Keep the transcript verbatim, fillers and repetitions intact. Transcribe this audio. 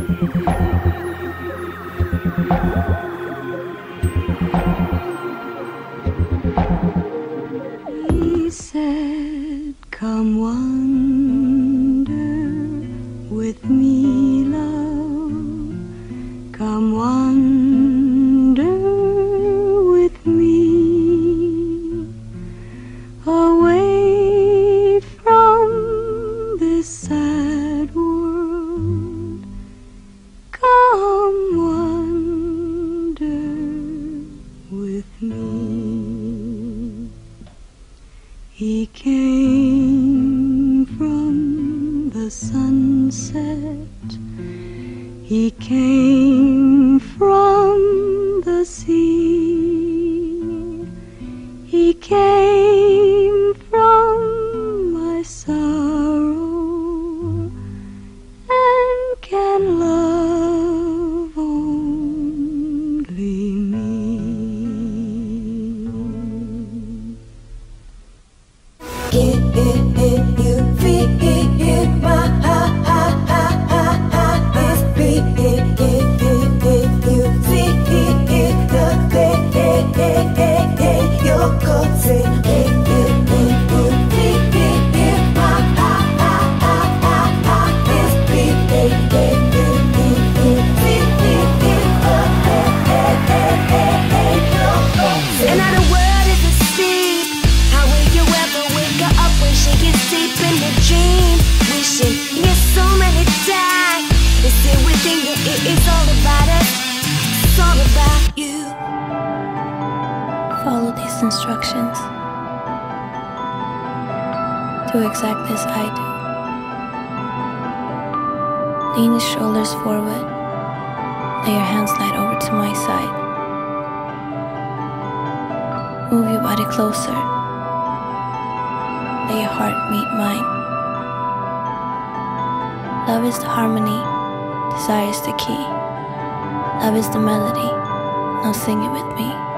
He said, come wander with me, love. Come wander with me away from this sad world. Come wander with me. He came from the sunset. He came from the sea. He came from my sorrow and can love only me. Get it, it, you feel it, my heart, heart, heart, heart, heart is beating. Get it, it, you see it, the day, day, day, day, day, you're gonna say, get it, it, you feel it, my heart, heart, heart, heart, heart is beating. Get it, it, you see it, the day, day, day, day, day, you're gonna say. And now the world is asleep. How will you ever wake her up when she gets deep in the dream? Wishing yes so many times. It's still within you, it is all about us. It's all about you. Follow these instructions. Do exactly as I do. Lean your shoulders forward. Lay your hands slide over to my side. Move your body closer. Let your heart meet mine. Love is the harmony, desire is the key. Love is the melody, now sing it with me.